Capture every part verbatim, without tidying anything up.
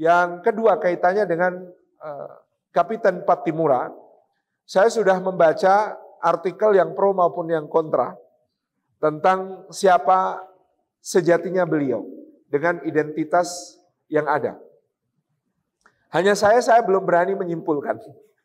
Yang kedua kaitannya dengan uh, Kapiten Pattimura. Saya sudah membaca artikel yang pro maupun yang kontra tentang siapa sejatinya beliau dengan identitas yang ada. Hanya saya, saya belum berani menyimpulkan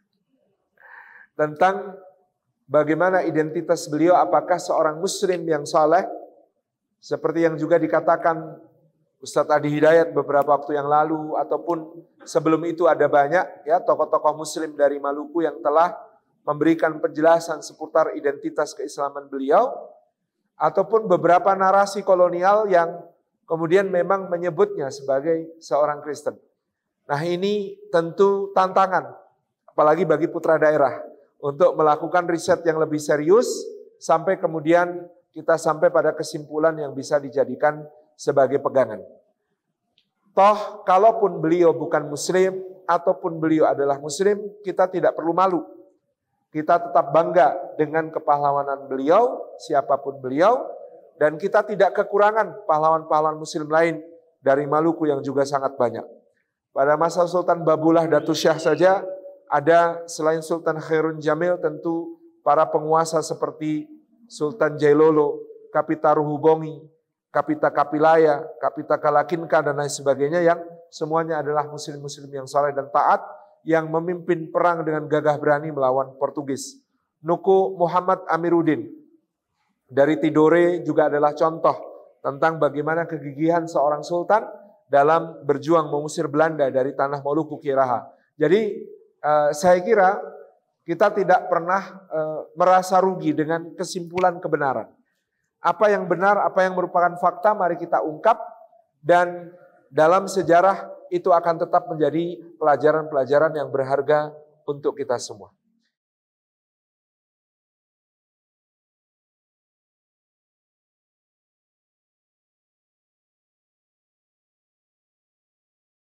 tentang bagaimana identitas beliau, apakah seorang muslim yang saleh, seperti yang juga dikatakan Ustadz Adi Hidayat beberapa waktu yang lalu, ataupun sebelum itu ada banyak ya tokoh-tokoh muslim dari Maluku yang telah memberikan penjelasan seputar identitas keislaman beliau, ataupun beberapa narasi kolonial yang kemudian memang menyebutnya sebagai seorang Kristen. Nah, ini tentu tantangan, apalagi bagi putra daerah, untuk melakukan riset yang lebih serius, sampai kemudian kita sampai pada kesimpulan yang bisa dijadikan sebagai pegangan. Toh, kalaupun beliau bukan muslim, ataupun beliau adalah muslim, kita tidak perlu malu. Kita tetap bangga dengan kepahlawanan beliau, siapapun beliau, dan kita tidak kekurangan pahlawan-pahlawan muslim lain dari Maluku yang juga sangat banyak. Pada masa Sultan Babullah Datu Syah saja, ada selain Sultan Khairun Jamil, tentu para penguasa seperti Sultan Jailolo, Kapita Ruhubongi, Kapita Kapilaya, Kapita Kalakinka, dan lain sebagainya, yang semuanya adalah muslim-muslim yang saleh dan taat, yang memimpin perang dengan gagah berani melawan Portugis. Nuku Muhammad Amiruddin dari Tidore juga adalah contoh tentang bagaimana kegigihan seorang sultan dalam berjuang mengusir Belanda dari tanah Maluku Kiraha. Jadi eh, saya kira kita tidak pernah eh, merasa rugi dengan kesimpulan kebenaran. Apa yang benar, apa yang merupakan fakta, mari kita ungkap, dan dalam sejarah itu akan tetap menjadi pelajaran-pelajaran yang berharga untuk kita semua.